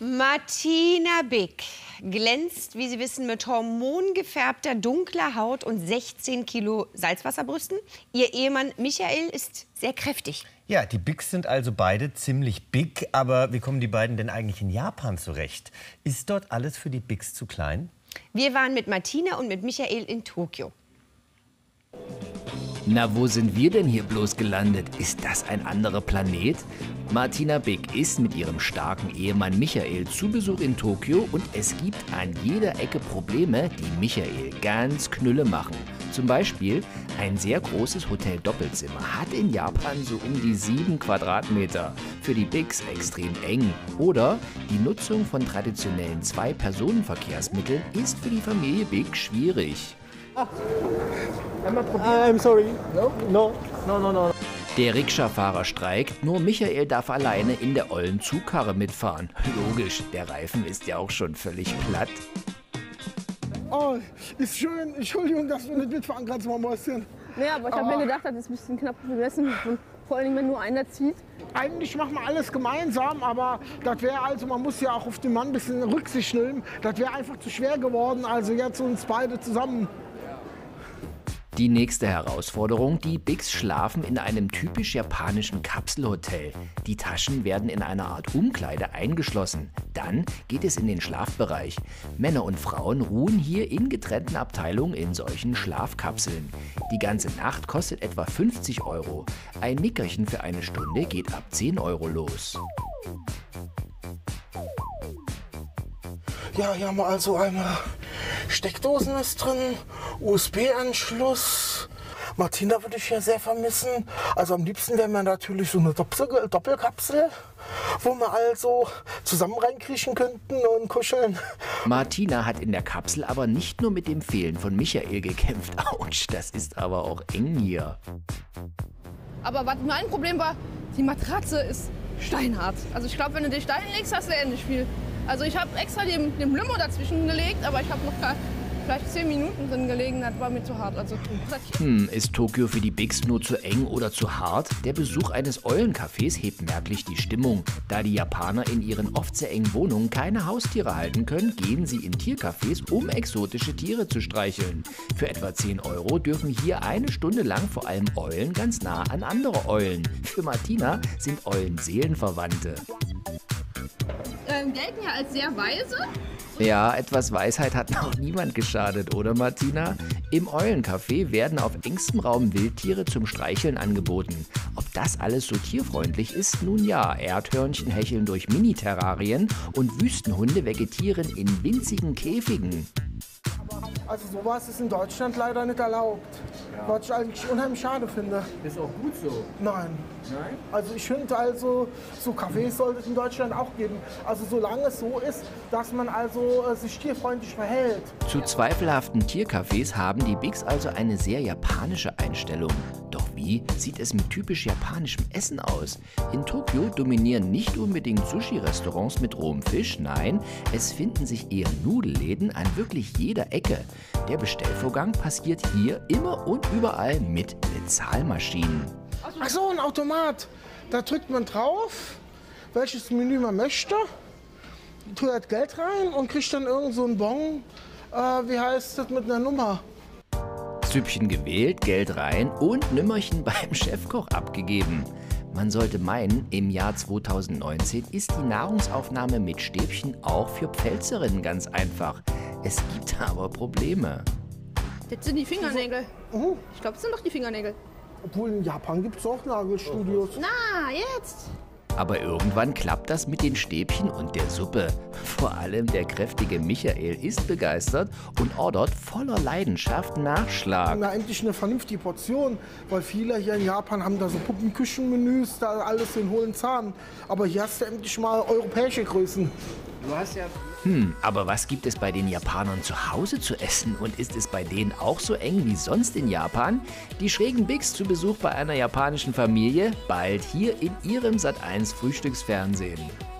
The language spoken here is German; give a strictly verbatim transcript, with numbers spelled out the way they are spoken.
Martina Big glänzt, wie Sie wissen, mit hormongefärbter dunkler Haut und sechzehn Kilo Salzwasserbrüsten. Ihr Ehemann Michael ist sehr kräftig. Ja, die Bigs sind also beide ziemlich big. Aber wie kommen die beiden denn eigentlich in Japan zurecht? Ist dort alles für die Bigs zu klein? Wir waren mit Martina und mit Michael in Tokio. Na, wo sind wir denn hier bloß gelandet? Ist das ein anderer Planet? Martina Big ist mit ihrem starken Ehemann Michael zu Besuch in Tokio und es gibt an jeder Ecke Probleme, die Michael ganz knülle machen. Zum Beispiel ein sehr großes Hotel-Doppelzimmer hat in Japan so um die sieben Quadratmeter. Für die Bigs extrem eng. Oder die Nutzung von traditionellen Zwei-Personen-Verkehrsmitteln ist für die Familie Big schwierig. Ah, einmal probieren. I'm sorry. No? No. No, no, no. Der Rikscha-Fahrer streikt, nur Michael darf alleine in der ollen Zugkarre mitfahren. Logisch, der Reifen ist ja auch schon völlig platt. Oh, ist schön. Entschuldigung, dass du nicht mitfahren kannst, mein Mäuschen. Nee, aber ich habe mir gedacht, das ist ein bisschen knapp gemessen. Und vor allem, wenn nur einer zieht. Eigentlich machen wir alles gemeinsam, aber das wäre also, man muss ja auch auf den Mann ein bisschen Rücksicht nehmen. Das wäre einfach zu schwer geworden, also jetzt uns beide zusammen. Die nächste Herausforderung, die Bigs schlafen in einem typisch japanischen Kapselhotel. Die Taschen werden in einer Art Umkleide eingeschlossen. Dann geht es in den Schlafbereich. Männer und Frauen ruhen hier in getrennten Abteilungen in solchen Schlafkapseln. Die ganze Nacht kostet etwa fünfzig Euro. Ein Nickerchen für eine Stunde geht ab zehn Euro los. Ja, hier haben wir also eine Steckdosen ist drin, U S B-Anschluss. Martina würde ich hier sehr vermissen. Also am liebsten wäre mir natürlich so eine Doppel Doppelkapsel, wo wir also zusammen reinkriechen könnten und kuscheln. Martina hat in der Kapsel aber nicht nur mit dem Fehlen von Michael gekämpft. Autsch, das ist aber auch eng hier. Aber was mein Problem war, die Matratze ist steinhart. Also ich glaube, wenn du dich da hinlegst, hast du ähnlich viel. Also ich habe extra den, den Limo dazwischen gelegt, aber ich habe noch gar, vielleicht zehn Minuten drin gelegen, das war mir zu hart. Also, hm, ist Tokio für die Bigs nur zu eng oder zu hart? Der Besuch eines Eulencafés hebt merklich die Stimmung. Da die Japaner in ihren oft sehr engen Wohnungen keine Haustiere halten können, gehen sie in Tiercafés, um exotische Tiere zu streicheln. Für etwa zehn Euro dürfen hier eine Stunde lang vor allem Eulen ganz nah an andere Eulen. Für Martina sind Eulen Seelenverwandte. Ähm, gelten ja als sehr weise. Ja, etwas Weisheit hat noch niemand geschadet, oder Martina? Im Eulencafé werden auf engstem Raum Wildtiere zum Streicheln angeboten. Ob das alles so tierfreundlich ist? Nun ja, Erdhörnchen hecheln durch Mini-Terrarien und Wüstenhunde vegetieren in winzigen Käfigen. Also sowas ist in Deutschland leider nicht erlaubt. Ja. Was ich eigentlich unheimlich schade finde. Ist auch gut so. Nein. Nein? Also ich finde also, so Cafés sollte es in Deutschland auch geben. Also solange es so ist, dass man also äh, sich tierfreundlich verhält. Zu zweifelhaften Tiercafés haben die Bigs also eine sehr japanische Einstellung. Doch wie sieht es mit typisch japanischem Essen aus? In Tokio dominieren nicht unbedingt Sushi-Restaurants mit rohem Fisch, nein, es finden sich eher Nudelläden an wirklich jeder Ecke. Der Bestellvorgang passiert hier immer und überall mit Bezahlmaschinen. Ach so, ein Automat. Da drückt man drauf, welches Menü man möchte, tut das Geld rein und kriegt dann irgend so einen Bon, äh, wie heißt das, mit einer Nummer. Süppchen gewählt, Geld rein und Nümmerchen beim Chefkoch abgegeben. Man sollte meinen, im Jahr zweitausendneunzehn ist die Nahrungsaufnahme mit Stäbchen auch für Pfälzerinnen ganz einfach. Es gibt aber Probleme. Das sind die Fingernägel. Mhm. Ich glaube, das sind doch die Fingernägel. Obwohl in Japan gibt es auch Nagelstudios. Na, jetzt. Aber irgendwann klappt das mit den Stäbchen und der Suppe. Vor allem der kräftige Michael ist begeistert und ordert voller Leidenschaft Nachschlag. Na, endlich eine vernünftige Portion, weil viele hier in Japan haben da so Puppenküchenmenüs, da alles den hohlen Zahn. Aber hier hast du endlich mal europäische Größen. Du hast ja... Hm, aber was gibt es bei den Japanern zu Hause zu essen? Und ist es bei denen auch so eng wie sonst in Japan? Die schrägen Bigs zu Besuch bei einer japanischen Familie, bald hier in ihrem Sat eins Frühstücksfernsehen.